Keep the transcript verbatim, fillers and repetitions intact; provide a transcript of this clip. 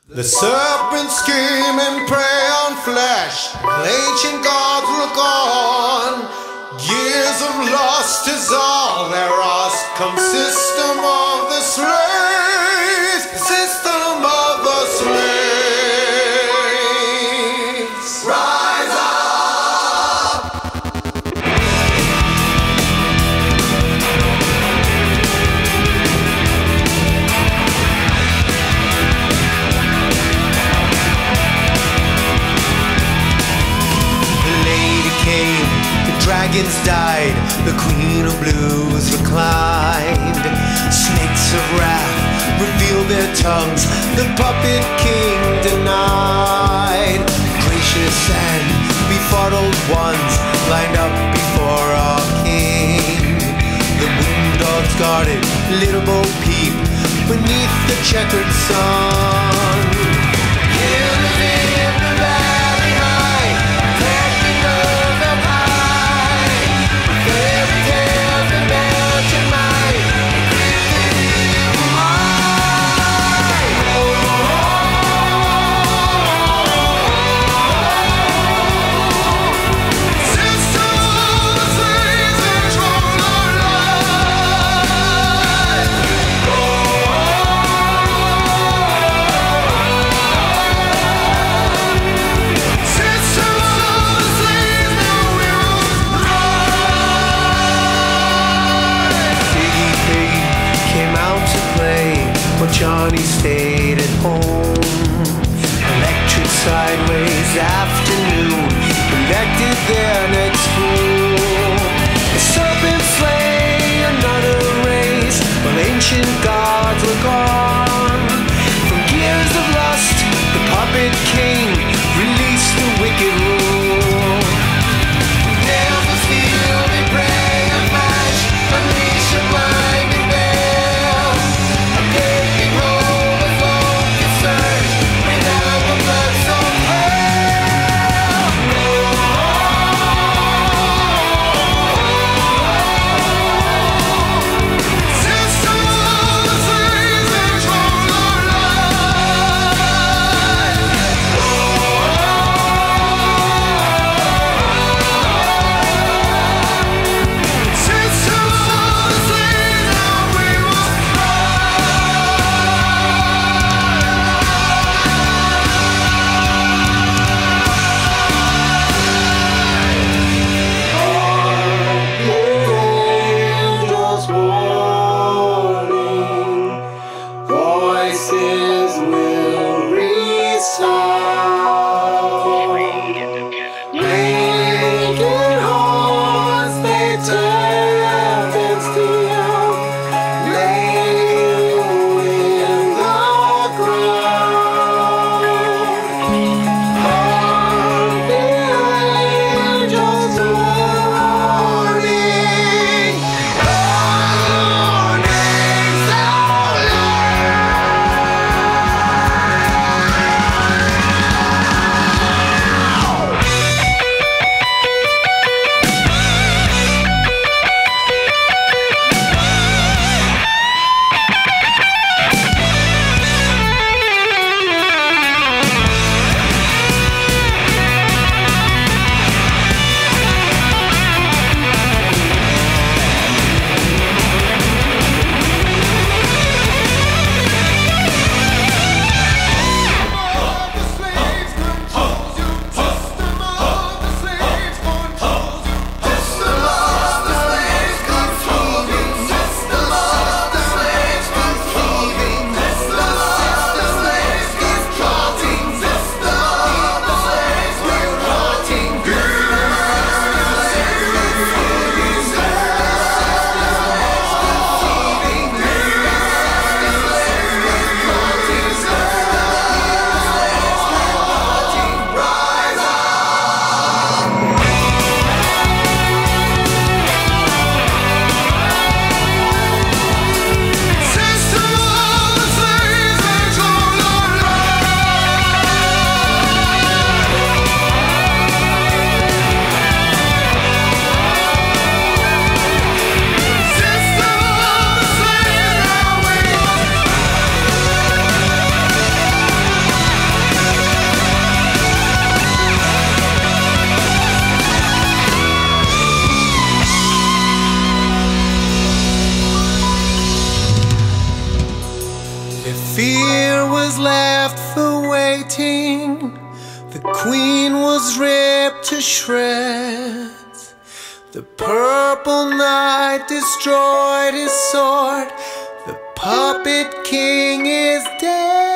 The serpent scheme and prey on flesh, ancient gods look on. Years of lust is all there is. Come system of the slaves, system of the slaves. Rise up! Dragons died, the queen of blues reclined. Snakes of wrath revealed their tongues, the puppet king denied. Gracious and befuddled ones lined up before our king. The moon dogs guarded little Bo Peep beneath the checkered sun. Hear the in the valley high, crashing of the fairy tales and belgian might. System of the slaves control our lives. If fear was left for waiting, the queen was ripped to shreds. The purple knight destroyed his sword. The puppet king is dead.